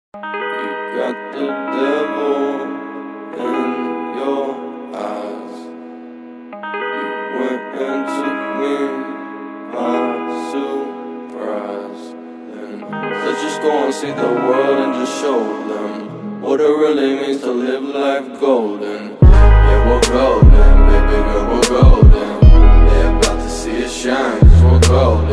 You got the devil in your eyes. You went and took me by surprise. Then let's just go and see the world and just show them what it really means to live life golden. Yeah, we're golden, baby girl, we're golden. They're about to see us shine, 'cause we're golden.